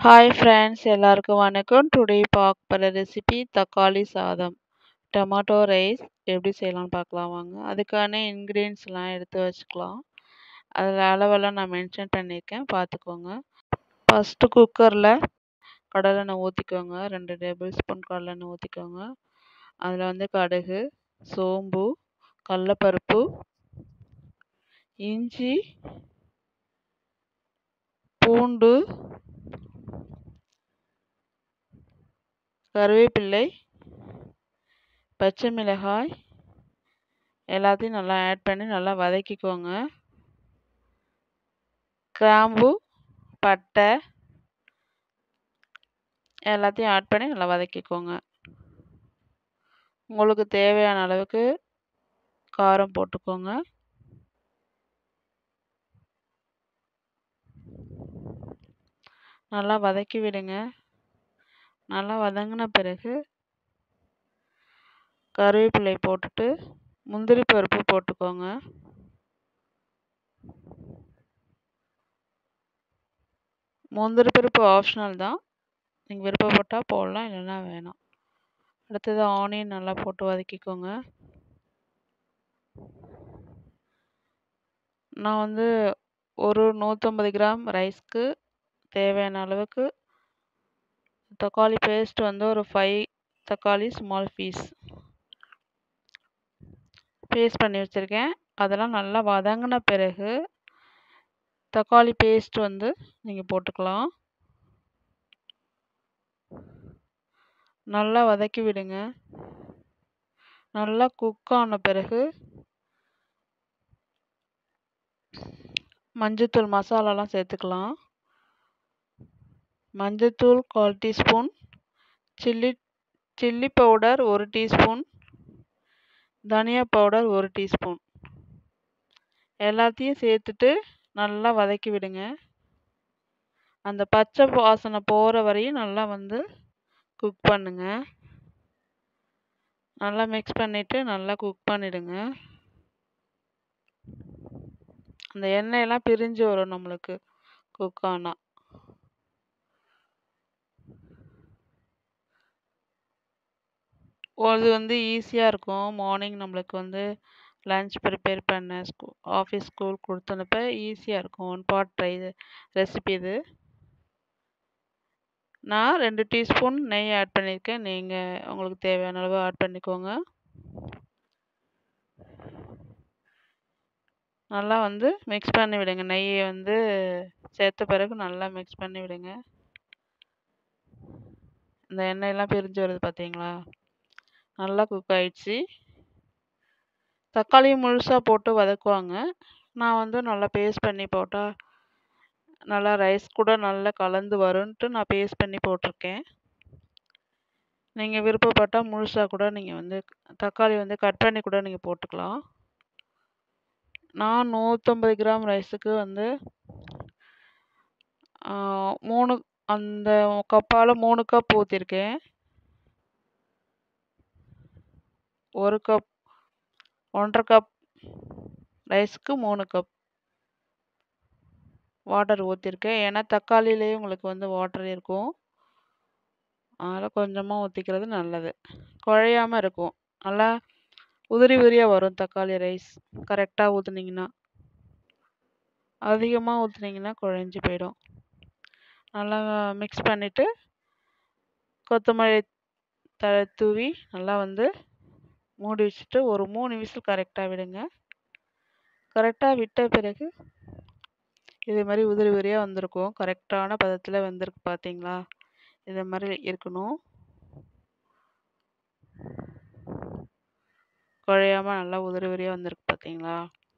Hi friends, எல்லாருக்கும் வணக்கம். Today பார்க்க போகிற ரெசிபி தக்காளி சாதம், டொமேட்டோ ரைஸ் எப்படி செய்யலாம்னு பார்க்கலாம் வாங்க. அதுக்கான இன்க்ரீடியன்ஸ்லாம் எடுத்து வச்சுக்கலாம். அதில் அளவெல்லாம் நான் மென்ஷன் பண்ணியிருக்கேன், பார்த்துக்கோங்க. ஃபஸ்ட்டு குக்கரில் கடலெண்ணெய் ஊற்றிக்கோங்க. 2 டேபிள் ஸ்பூன் கடலெண்ணெய் ஊற்றிக்கோங்க. அதில் வந்து கடுகு, சோம்பு, கடலப்பருப்பு, இஞ்சி, பூண்டு, கருவேப்பிள்ளை, பச்சை மிளகாய் எல்லாத்தையும் நல்லா ஆட் பண்ணி நல்லா வதக்கிக்கோங்க. கிராம்பு, பட்டை எல்லாத்தையும் ஆட் பண்ணி நல்லா வதக்கிக்கோங்க. உங்களுக்கு தேவையான அளவுக்கு காரம் போட்டுக்கோங்க. நல்லா வதக்கி விடுங்க. நல்லா வதங்கின பிறகு கருவேப்பிலை போட்டுட்டு முந்திரி பருப்பு போட்டுக்கோங்க. முந்திரி பருப்பு ஆப்ஷனல் தான், நீங்கள் விருப்பப்பட்டால் போடலாம், இல்லைன்னா வேணாம். அடுத்தது ஆனியன் நல்லா போட்டு வதக்கிக்கோங்க. நான் வந்து ஒரு 150 கிராம் ரைஸ்க்கு தேவையான அளவுக்கு தக்காளி பேஸ்ட் வந்து ஒரு 5 தக்காளி ஸ்மால் பீஸ் பேஸ்ட் பண்ணி வச்சுருக்கேன். அதெல்லாம் நல்லா வதங்கின பிறகு தக்காளி பேஸ்ட் வந்து நீங்கள் போட்டுக்கலாம். நல்லா வதக்கி விடுங்க. நல்லா குக் ஆன பிறகு மஞ்சத்தூள் மசாலாலாம் சேர்த்துக்கலாம். மஞ்சத்தூள் 1/4 டீஸ்பூன், சில்லி பவுடர் 1 டீஸ்பூன், தனியா பவுடர் 1 டீஸ்பூன் எல்லாத்தையும் சேர்த்துட்டு நல்லா வதக்கி விடுங்க. அந்த பச்சை வாசனை போகிற வரையும் நல்லா வந்து குக் பண்ணுங்க. நல்லா மிக்ஸ் பண்ணிவிட்டு நல்லா குக் பண்ணிவிடுங்க. அந்த எண்ணெயெல்லாம் பிரிஞ்சு வரும் நம்மளுக்கு குக் ஆனால். அது வந்து ஈஸியாக இருக்கும். மார்னிங் நம்மளுக்கு வந்து லன்ச் ப்ரிப்பேர் பண்ண ஆஃபீஸ் ஸ்கூல் கொடுத்தனப்ப ஈஸியாக இருக்கும். 1 பாட் ரெசிபி இது. நான் 2 டீஸ்பூன் நெய் ஆட் பண்ணியிருக்கேன். நீங்கள் உங்களுக்கு தேவையான அளவு ஆட் பண்ணிக்கோங்க. நல்லா வந்து மிக்ஸ் பண்ணி விடுங்க. நெய்யை வந்து சேர்த்த பிறகு நல்லா மிக்ஸ் பண்ணி விடுங்க. இந்த எண்ணெயெல்லாம் பிரிஞ்சு வருது பார்த்தீங்களா? நல்லா குக் ஆயிடுச்சு. தக்காளியும் முழுசாக போட்டு வதக்குவாங்க. நான் வந்து நல்லா பேஸ்ட் பண்ணி போட்டால் நல்லா ரைஸ் கூட நல்லா கலந்து வரும்ன்ட்டு நான் பேஸ்ட் பண்ணி போட்டிருக்கேன். நீங்கள் விருப்பப்பட்டால் முழுசாக கூட நீங்கள் வந்து தக்காளி வந்து கட் பண்ணி கூட நீங்கள் போட்டுக்கலாம். நான் 150 கிராம் ரைஸுக்கு வந்து 3 அந்த கப்பால் 3 கப் ஊற்றிருக்கேன். 1 கப் 1.5 கப் ரைஸுக்கு 3 கப் வாட்டர் ஊற்றிருக்கேன். ஏன்னா தக்காளியிலேயே உங்களுக்கு வந்து வாட்டர் இருக்கும். அதனால் கொஞ்சமாக ஊற்றிக்கிறது நல்லது. குழையாமல் இருக்கும். நல்லா உதிரி உதிரியாக வரும் தக்காளி ரைஸ் கரெக்டாக ஊற்றுனீங்கன்னா. அதிகமாக ஊற்றுனீங்கன்னா குழஞ்சி போயிடும். நல்லா மிக்ஸ் பண்ணிவிட்டு கொத்தமல்லி தழை தூவி நல்லா வந்து மூடி வச்சுட்டு ஒரு 3 விசில் கரெக்டாக விடுங்க. கரெக்டாக விட்ட பிறகு இது மாதிரி உதிரி உதிரியாக வந்திருக்கும். கரெக்டான பதத்தில் வந்திருக்கு பார்த்தீங்களா? இது மாதிரி இருக்கணும். குழையாமல் நல்லா உதிரி உதிரியாக வந்திருக்கு பார்த்தீங்களா?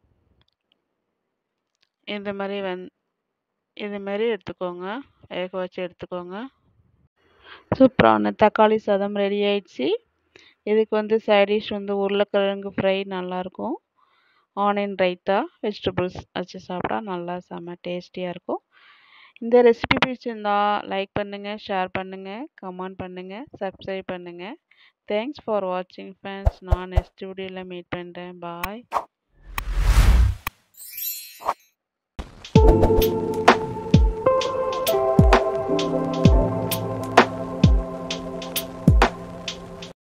இது மாதிரி எடுத்துக்கோங்க. வேக வச்சு எடுத்துக்கோங்க. சூப்பரான தக்காளி சாதம் ரெடி ஆயிடுச்சு. இதுக்கு வந்து சைடிஷ் வந்து உருளைக்கிழங்கு ஃப்ரை நல்லாயிருக்கும். ஆனியன் ரைத்தா வெஜிடபிள்ஸ் வச்சு சாப்பிட்டா நல்லா செம்ம டேஸ்டியாக இருக்கும். இந்த ரெசிபி பிடிச்சிருந்தா லைக் பண்ணுங்கள், ஷேர் பண்ணுங்கள், கமெண்ட் பண்ணுங்கள், சப்ஸ்கிரைப் பண்ணுங்கள். தேங்க்ஸ் ஃபார் வாட்சிங் ஃப்ரெண்ட்ஸ். நான் நெக்ஸ்ட் வீடியோவில் மீட் பண்ணுறேன். பாய்.